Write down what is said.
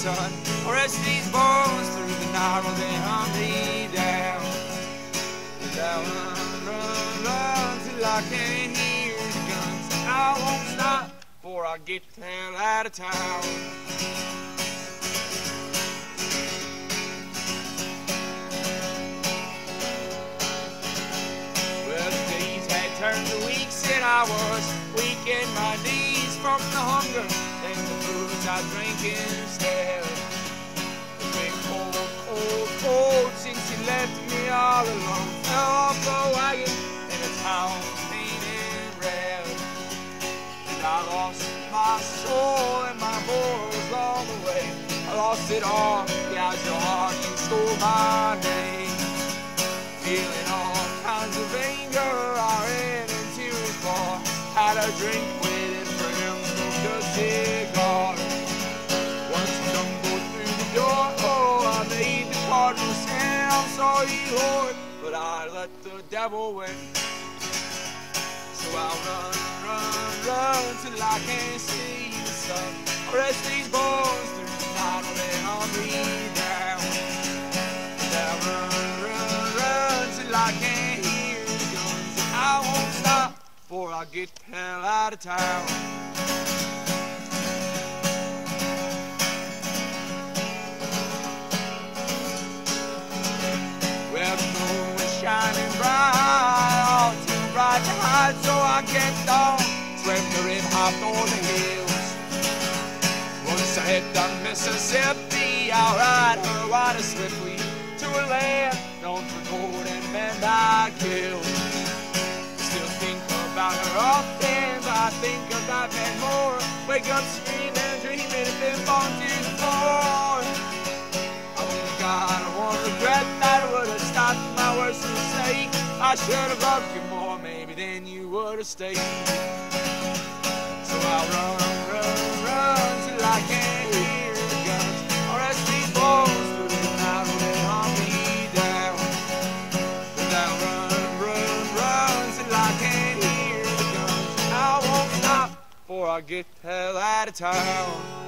sun. I'll rest these bones through the night while they hunt me down. And I'll run till I can't hear the guns. I won't stop before I get the hell out of town. Well, the days had turned to weeks and I was weak in my knees from the hunger and the booze I drank instead. It's been cold, cold, cold since you left me all alone. Fell off the wagon and the town was painted red. And I lost my soul and my morals along the way. I lost it all, yeah, it's your heart, you stole my name. Feeling all kinds of anger, I ran into his bar. Had a drink with his friends, smoked a cigar. Once he stumbled through the door, oh, I made the cardinal stand. I'm sorry, Lord, but I let the devil win. So I'll run till I can't see the sun. I'll rest these bones through the night when they hunt me down. And I'll run till I can't hear the guns. And I won't stop before I get the hell out of town. Well, the moon was shining bright, too bright to hide, so I kept on. Swept the red hopped on the hills. Once I hit the Mississippi, I'll ride her water swiftly to a land known for gold and men I killed. Still think about her often, I think about that more. Wake up screaming, dreaming, and been born to the floor. God, I won't regret that I would have stopped my worst mistake. I should have loved you more, maybe then you would have stayed. So I'll run till I can't hear the guns. I'll rest these bones through the night when they hunt me down. And I'll run till I can't hear the guns. I won't stop before I get the hell out of town.